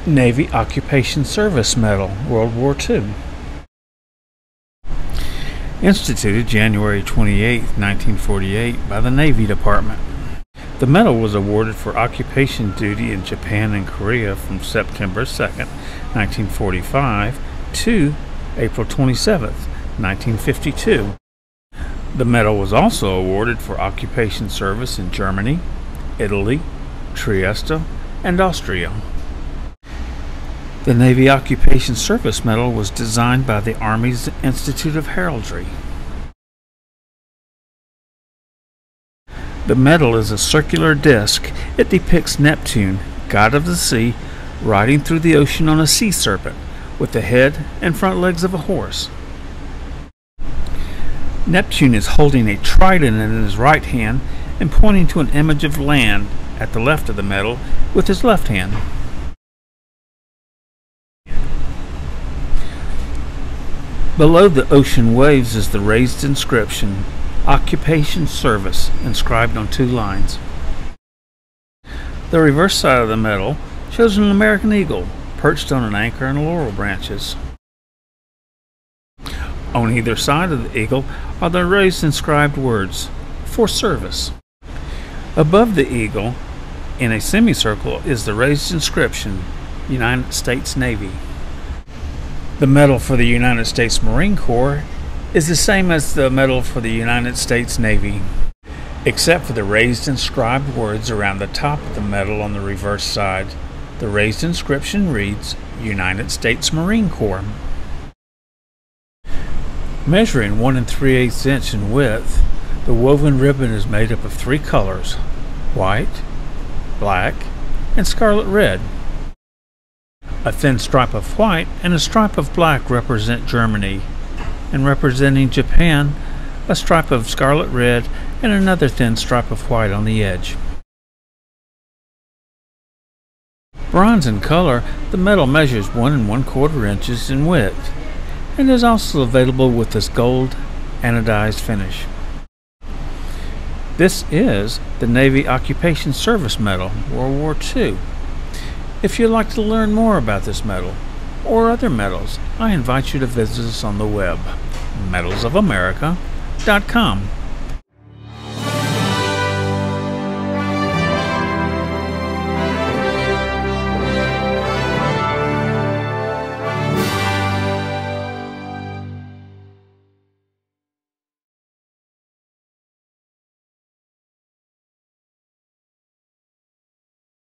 Navy Occupation Service Medal, World War II. Instituted January 28, 1948 by the Navy Department. The medal was awarded for occupation duty in Japan and Korea from September 2, 1945 to April 27, 1952. The medal was also awarded for occupation service in Germany, Italy, Trieste and Austria. The Navy Occupation Service Medal was designed by the Army's Institute of Heraldry. The medal is a circular disc. It depicts Neptune, god of the sea, riding through the ocean on a sea serpent with the head and front legs of a horse. Neptune is holding a trident in his right hand and pointing to an image of land at the left of the medal with his left hand. Below the ocean waves is the raised inscription, Occupation Service, inscribed on 2 lines. The reverse side of the medal shows an American eagle perched on an anchor and laurel branches. On either side of the eagle are the raised inscribed words, For Service. Above the eagle, in a semicircle, is the raised inscription, United States Navy. The medal for the United States Marine Corps is the same as the medal for the United States Navy, except for the raised inscribed words around the top of the medal on the reverse side. The raised inscription reads, United States Marine Corps. Measuring 1 3/8 inch in width, the woven ribbon is made up of 3 colors, white, black, and scarlet red. A thin stripe of white and a stripe of black represent Germany, and representing Japan, a stripe of scarlet red and another thin stripe of white on the edge. Bronze in color, the medal measures 1 1/4 inches in width and is also available with this gold anodized finish. This is the Navy Occupation Service Medal, World War II. If you'd like to learn more about this medal or other medals, I invite you to visit us on the web, medalsofamerica.com.